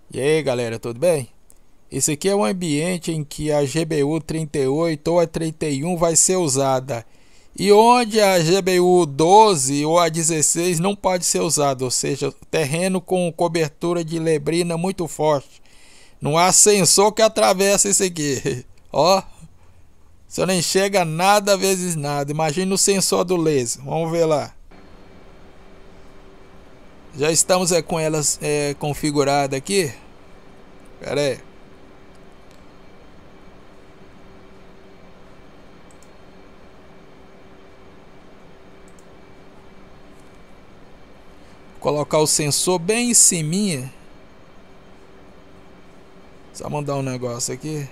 E aí galera, tudo bem? Esse aqui é um ambiente em que a GBU 38 ou a 31 vai ser usada e onde a GBU 12 ou a 16 não pode ser usada, ou seja, terreno com cobertura de neblina muito forte. Não há sensor que atravessa isso aqui. Ó, você não enxerga nada vezes nada. Imagina o sensor do laser. Vamos ver lá. Já estamos com elas configuradas aqui. Pera aí. Colocar o sensor bem em cima. Só mandar um negócio aqui.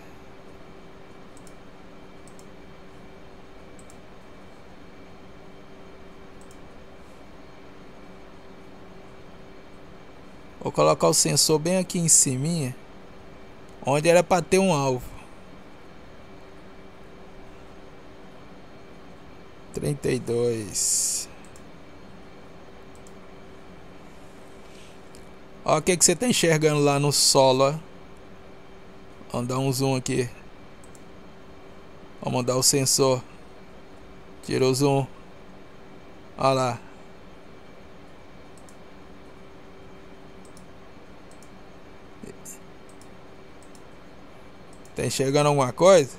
Vou colocar o sensor bem aqui em cima, onde era para ter um alvo. 32. Ó, o que você tá enxergando lá no solo, ó. Vamos dar um zoom aqui. Vamos mandar o sensor. Tira o zoom. Olha lá. Tá enxergando alguma coisa?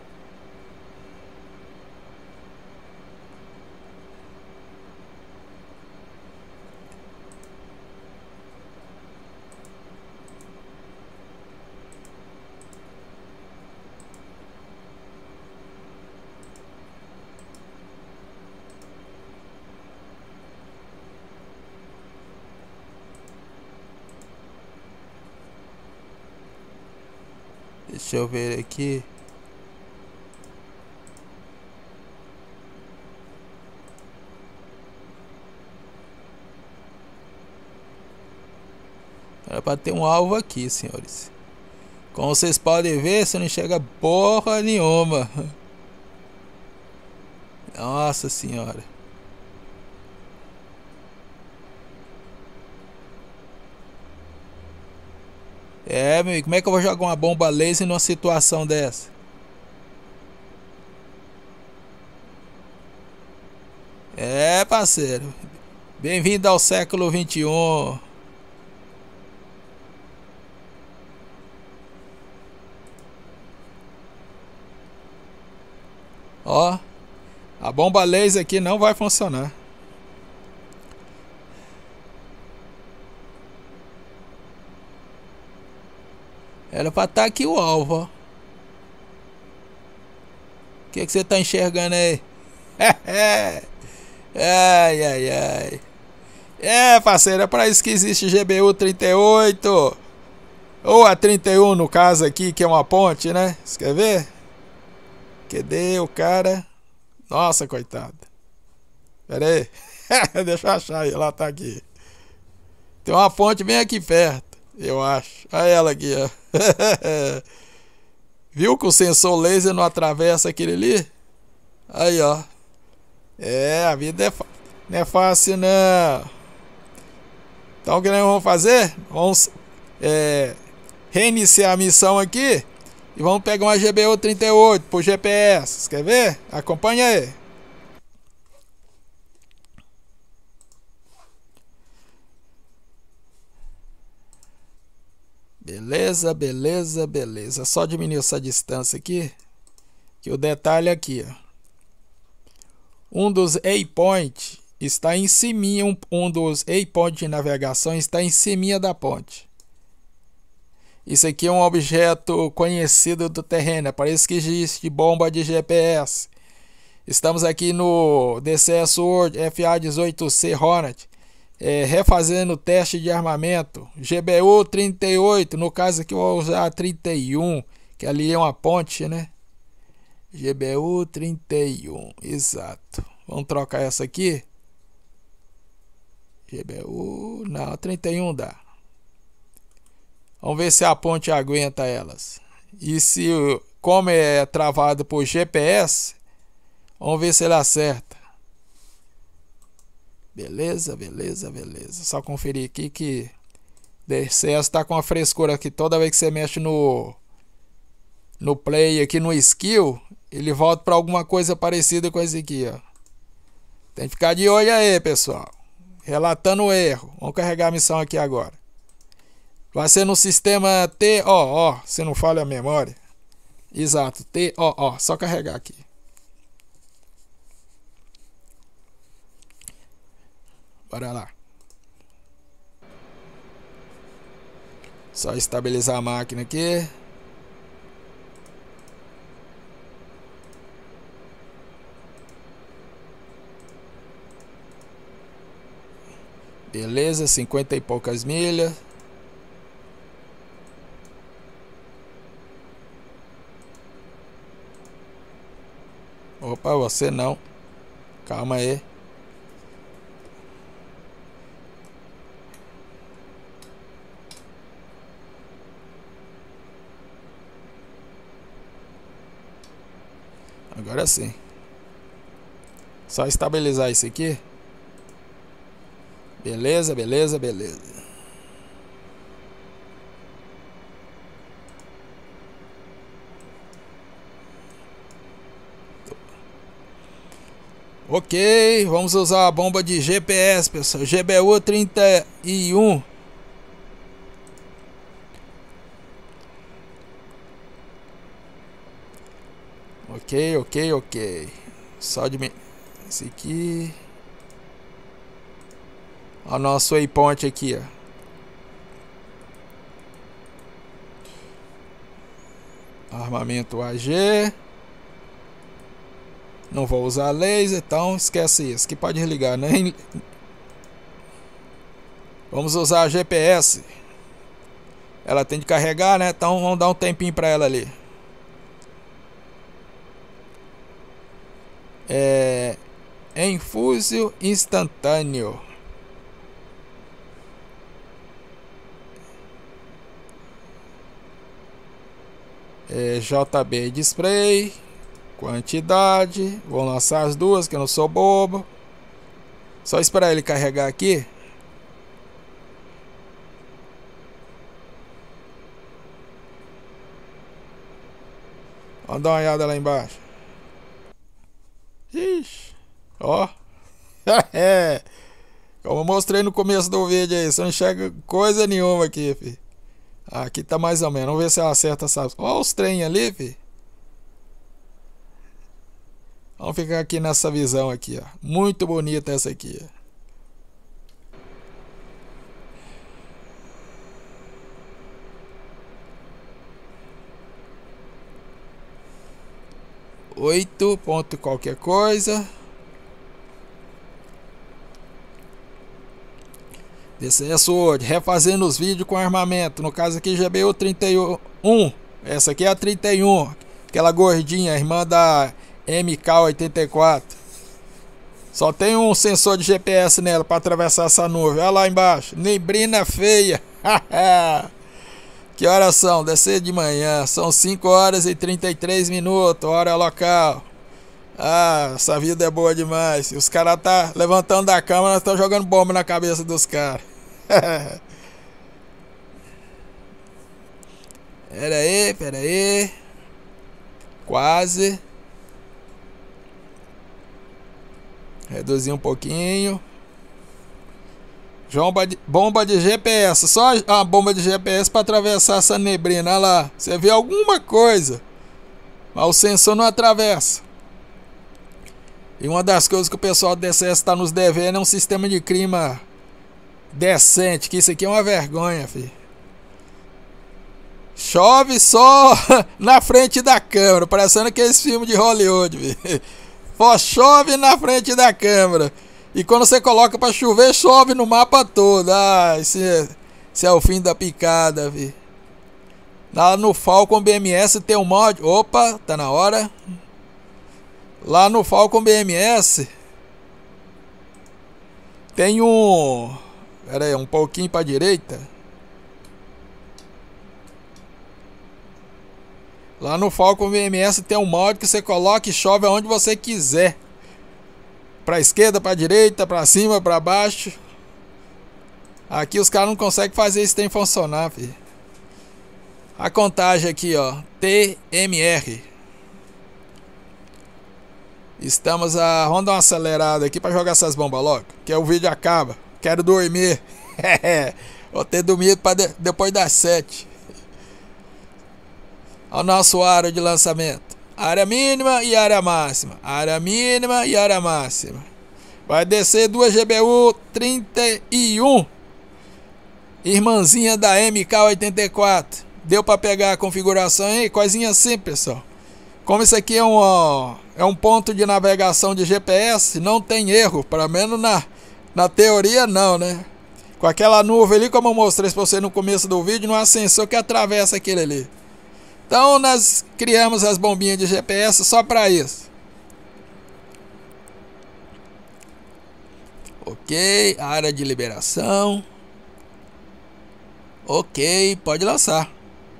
Deixa eu ver aqui. Era para ter um alvo aqui, senhores. Como vocês podem ver, você não enxerga porra nenhuma. Nossa senhora. É, meu, como é que eu vou jogar uma bomba laser numa situação dessa? É, parceiro. Bem-vindo ao século XXI. Ó, a bomba laser aqui não vai funcionar. Era pra estar aqui o alvo, ó. O que você tá enxergando aí? Ai, ai, ai. É, parceiro, é pra isso que existe GBU 38. Ou a 31 no caso aqui, que é uma ponte, né? Você quer ver? Cadê o cara? Nossa, coitado. Pera aí. Deixa eu achar aí. Ela tá aqui. Tem uma ponte bem aqui perto, eu acho. Olha ela aqui, ó. Viu que o sensor laser não atravessa aquele ali? Aí, ó. É, a vida não é fácil, não. Então, o que nós vamos fazer? Vamos reiniciar a missão aqui. E vamos pegar uma GBU 38 por GPS. Quer ver? Acompanha aí. Beleza, beleza, beleza. Só diminuir essa distância aqui. Que o detalhe aqui, ó. Um dos waypoints está em cima. Um dos waypoints de navegação está em cima da ponte. Isso aqui é um objeto conhecido do terreno. Parece que existe bomba de GPS. Estamos aqui no DCS World FA-18C Hornet. Refazendo o teste de armamento. GBU 38. No caso aqui eu vou usar a 31. Que ali é uma ponte, né? GBU 31. Exato. Vamos trocar essa aqui. GBU... Não, 31 dá. Vamos ver se a ponte aguenta elas. E se, como é travado por GPS, vamos ver se ele acerta. Beleza, beleza, beleza. Só conferir aqui que DCS tá com a frescura aqui. Toda vez que você mexe no play aqui no skill, ele volta para alguma coisa parecida com esse aqui, ó. Tem que ficar de olho aí, pessoal. Relatando o erro. Vamos carregar a missão aqui agora. Vai ser no sistema TOO, se não falha a memória. Exato, TOO. Só carregar aqui. Bora lá. Só estabilizar a máquina aqui. Beleza, 50 e poucas milhas. Opa, você não. Calma aí. Agora sim. Só estabilizar isso aqui. Beleza, beleza, beleza. Ok, vamos usar a bomba de GPS, pessoal. GBU 31. Ok. Só de esse aqui. O nosso waypoint aqui, ó. Armamento AG. Não vou usar laser, então esquece isso. Que pode desligar, né? Vamos usar a GPS. Ela tem de carregar, né? Então vamos dar um tempinho para ela ali. Infusio instantâneo. JB Display. Quantidade. Vou lançar as duas, que eu não sou bobo. Só esperar ele carregar aqui. Vamos dar uma olhada lá embaixo. Ixi. Ó. Como eu mostrei no começo do vídeo aí. Você não enxerga coisa nenhuma aqui, filho. Aqui tá mais ou menos. Vamos ver se ela acerta essa. Ó os trem ali, filho. Vamos ficar aqui nessa visão aqui, ó. Muito bonita essa aqui, ó. Oito ponto qualquer coisa. DCS Sword, refazendo os vídeos com armamento. No caso aqui GBU 31. Essa aqui é a 31. Aquela gordinha, irmã da MK84. Só tem um sensor de GPS nela para atravessar essa nuvem. Olha lá embaixo. Neblina feia. Que horas são? Deve ser de manhã. São 5 horas e 33 minutos. Hora local. Ah, essa vida é boa demais. E os caras tá levantando da cama, nós estamos jogando bomba na cabeça dos caras. Pera aí. Quase. Reduzir um pouquinho. Bomba de GPS. Só a bomba de GPS para atravessar essa neblina. Olha lá. Você vê alguma coisa, mas o sensor não atravessa. E uma das coisas que o pessoal do DCS está nos devendo é um sistema de clima decente. Que isso aqui é uma vergonha, filho. Chove só na frente da câmera, parecendo aqueles filmes de Hollywood, filho. Só chove na frente da câmera. E quando você coloca para chover, chove no mapa todo. Ah, esse é o fim da picada, filho. Lá no Falcon BMS tem um mod. Opa, tá na hora. Lá no Falcon BMS tem um... Pera aí, um pouquinho para direita. Lá no Falcon BMS tem um mod que você coloca e chove aonde você quiser. Para esquerda, para direita, para cima, para baixo. Aqui os caras não conseguem fazer esse trem funcionar, filho. A contagem aqui, ó. TMR. Estamos a... Vamos dar uma acelerada aqui pra jogar essas bombas logo, que o vídeo acaba. Quero dormir. Vou ter dormido pra depois das 7. Olha o nosso aro de lançamento. Área mínima e área máxima. Área mínima e área máxima. Vai descer duas GBU 31. Irmãzinha da MK84. Deu para pegar a configuração aí? Coisinha simples, pessoal. Como isso aqui é um ponto de navegação de GPS, não tem erro. Pelo menos na teoria não, né? Com aquela nuvem ali, como eu mostrei para você no começo do vídeo, não há sensor que atravessa aquele ali. Então nós criamos as bombinhas de GPS só para isso. Ok, área de liberação. Ok, pode lançar.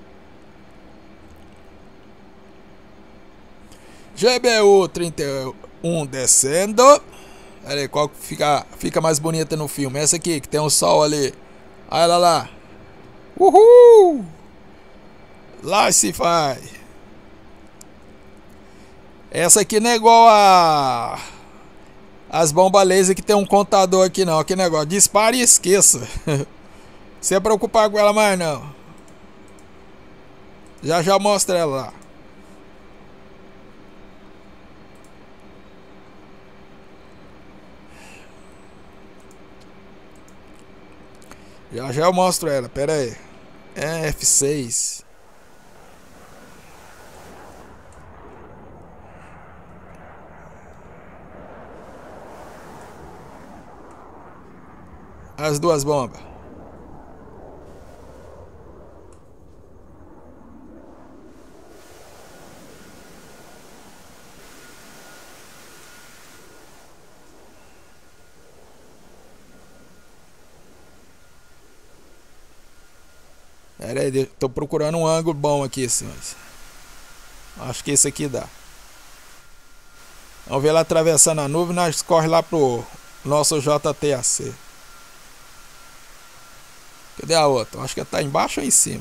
GBU 31 descendo. Olha aí, qual fica mais bonita no filme? Essa aqui, que tem um sol ali. Olha lá. Uhul! Lá se faz. Essa aqui não é igual as bombas laser que tem um contador aqui não. Que negócio, dispara e esqueça. Você é preocupar com ela mais não. Já mostra ela lá. Já eu mostro ela, pera aí. É F6. As duas bombas. Pera aí, tô procurando um ângulo bom aqui, senhores. Acho que esse aqui dá. Vamos ver ela atravessando a nuvem, nós corre lá pro nosso JTAC. Cadê a outra? Acho que ela tá embaixo ou em cima.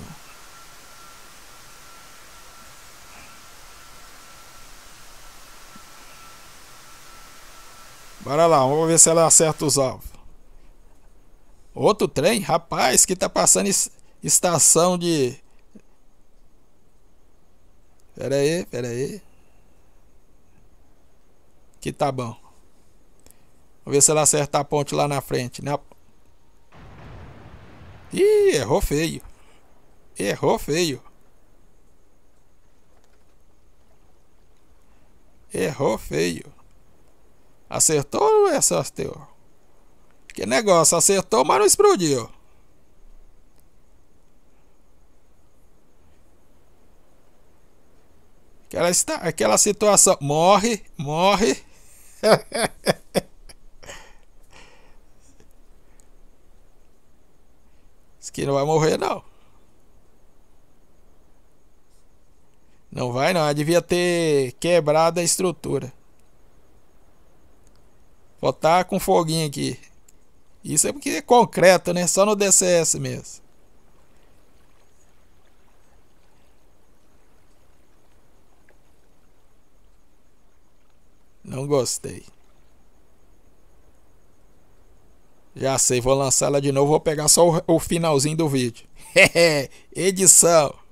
Bora lá, vamos ver se ela acerta os alvos. Outro trem? Rapaz, que tá passando estação de... Pera aí. Que tá bom. Vamos ver se ela acerta a ponte lá na frente, né? Ih, errou feio. Errou feio. Errou feio. Acertou ou acertou? Que negócio, acertou, mas não explodiu. Aquela situação. Morre. Isso aqui não vai morrer, não. Não vai, não. Devia ter quebrado a estrutura. Botar com foguinho aqui. Isso é porque é concreto, né? Só no DCS mesmo. Não gostei. Já sei, vou lançar ela de novo. Vou pegar só o finalzinho do vídeo. Edição.